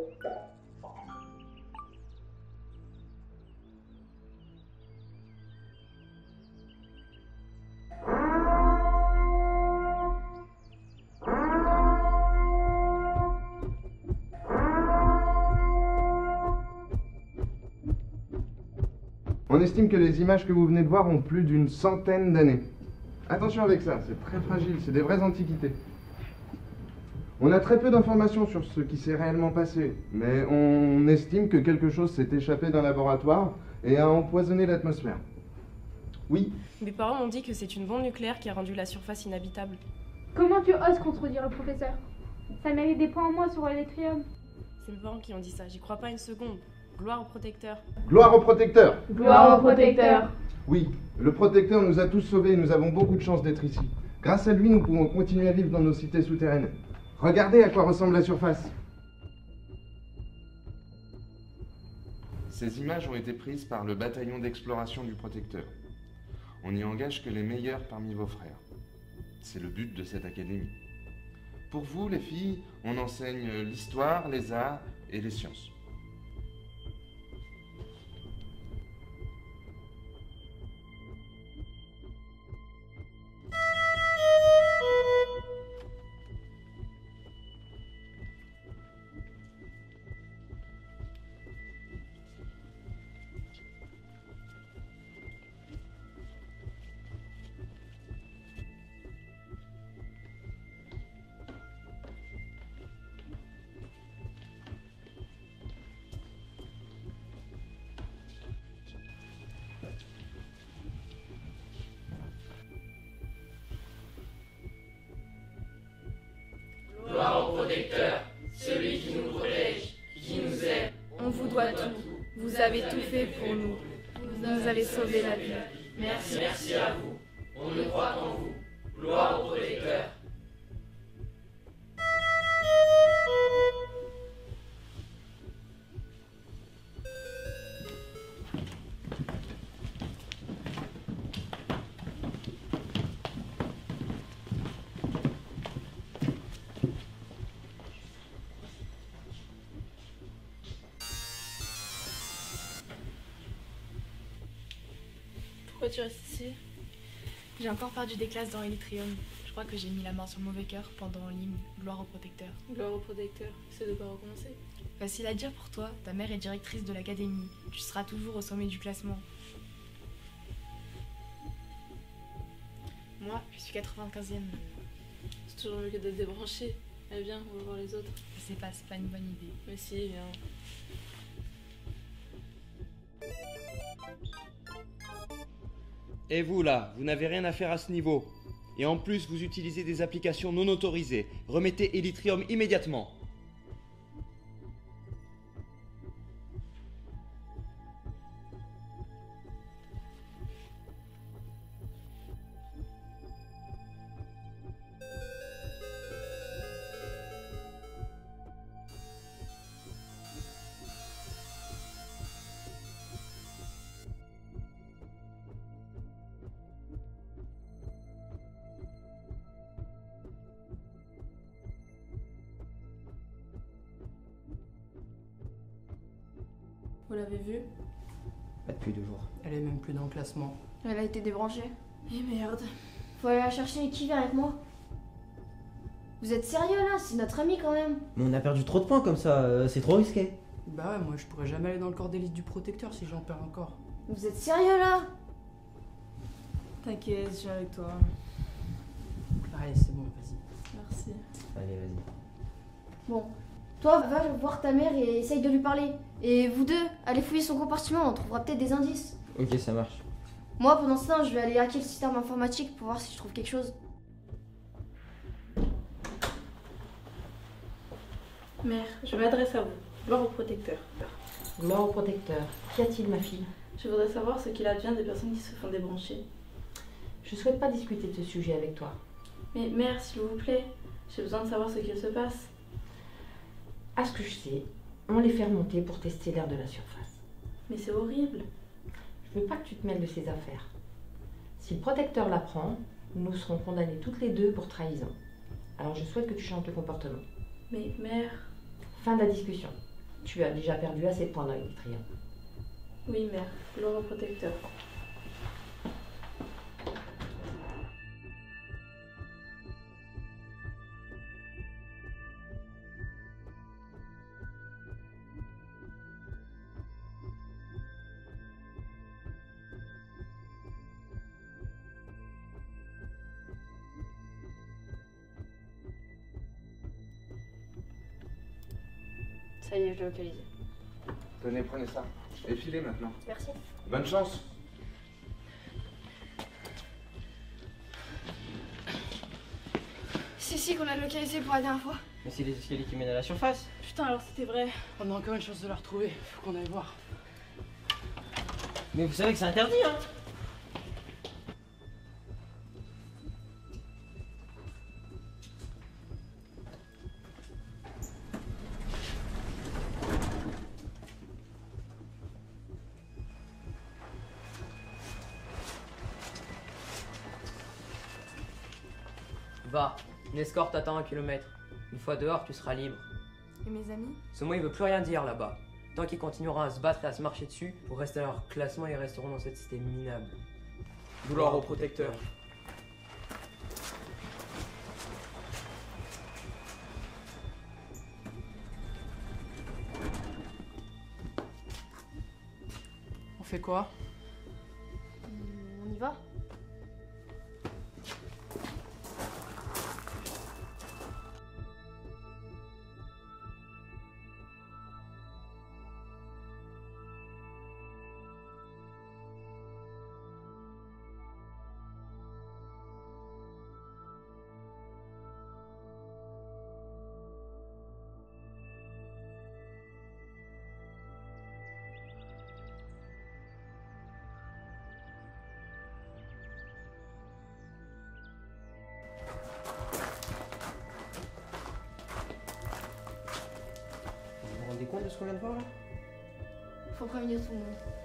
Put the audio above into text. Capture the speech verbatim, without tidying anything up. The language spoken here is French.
On estime que les images que vous venez de voir ont plus d'une centaine d'années. Attention avec ça, c'est très fragile, c'est des vraies antiquités. On a très peu d'informations sur ce qui s'est réellement passé, mais on estime que quelque chose s'est échappé d'un laboratoire et a empoisonné l'atmosphère. Oui. Mes parents m'ont dit que c'est une bombe nucléaire qui a rendu la surface inhabitable. Comment tu oses contredire le professeur? Ça mérite des points en moins sur l'Elytrium. C'est mes parents qui ont dit ça, j'y crois pas une seconde. Gloire au protecteur. Gloire au protecteur. Gloire au protecteur. Oui, le protecteur nous a tous sauvés et nous avons beaucoup de chance d'être ici. Grâce à lui, nous pouvons continuer à vivre dans nos cités souterraines. Regardez à quoi ressemble la surface. Ces images ont été prises par le bataillon d'exploration du protecteur. On n'y engage que les meilleurs parmi vos frères. C'est le but de cette académie. Pour vous, les filles, on enseigne l'histoire, les arts et les sciences. Gloire au protecteur, celui qui nous protège, qui nous aime. On vous doit tout. Vous avez tout fait pour nous. Vous nous avez sauvé la vie. Merci, merci à vous. On ne croit qu'en vous. Gloire au protecteur. Pourquoi tu restes ici? J'ai encore perdu des classes dans Elytrium. Je crois que j'ai mis la main sur le mauvais cœur pendant l'hymne Gloire au protecteur. Gloire au protecteur, c'est de pas recommencer. Facile à dire pour toi, ta mère est directrice de l'académie. Tu seras toujours au sommet du classement. Moi, je suis quatre-vingt-quinzième. C'est toujours mieux que d'être débranché. Eh bien, on va voir les autres. Je sais pas, c'est pas une bonne idée. Mais si, viens. Et vous là, vous n'avez rien à faire à ce niveau. Et en plus, vous utilisez des applications non autorisées. Remettez Elytrium immédiatement. Vous l'avez vue? Pas depuis deux jours. Elle est même plus dans le classement. Elle a été débranchée. Eh merde. Faut aller la chercher. Qui vient avec moi? Vous êtes sérieux là? C'est notre ami quand même. Mais on a perdu trop de points comme ça, euh, c'est trop risqué. Bah ouais, moi je pourrais jamais aller dans le corps d'élite du protecteur si j'en perds encore. Vous êtes sérieux là? T'inquiète, je viens avec toi. Allez, c'est bon, vas-y. Merci. Allez, vas-y. Bon. Toi, va voir ta mère et essaye de lui parler. Et vous deux, allez fouiller son compartiment, on trouvera peut-être des indices. Ok, ça marche. Moi, pendant ce temps, je vais aller hacker le système informatique pour voir si je trouve quelque chose. Mère, je m'adresse à vous. Gloire au protecteur. Gloire au protecteur. Qu'y a-t-il, ma fille? Je voudrais savoir ce qu'il advient des personnes qui se font débrancher. Je souhaite pas discuter de ce sujet avec toi. Mais mère, s'il vous plaît, j'ai besoin de savoir ce qu'il se passe. À ce que je sais, on les fait remonter pour tester l'air de la surface. Mais c'est horrible. Je veux pas que tu te mêles de ces affaires. Si le protecteur l'apprend, nous serons condamnés toutes les deux pour trahison. Alors je souhaite que tu changes de comportement. Mais mère... Fin de la discussion. Tu as déjà perdu assez de points dans Elytrium. Oui, mère. Gloire au protecteur. Ça y est, je l'ai localisé. Tenez, prenez ça. Et filez maintenant. Merci. Bonne chance. C'est ici qu'on l'a localisé pour la dernière fois. Mais c'est les escaliers qui mènent à la surface. Putain, alors c'était vrai. On a encore une chance de la retrouver. Faut qu'on aille voir. Mais vous savez que c'est interdit, hein. Va, une escorte t'attend à un kilomètre. Une fois dehors, tu seras libre. Et mes amis? Ce mot, il veut plus rien dire là-bas. Tant qu'il continuera à se battre et à se marcher dessus, pour rester à leur classement, ils resteront dans cette cité minable. Gloire au protecteur. On fait quoi? On y va? Vous vous rendez compte de ce qu'on vient de voir là? Faut prévenir tout le monde.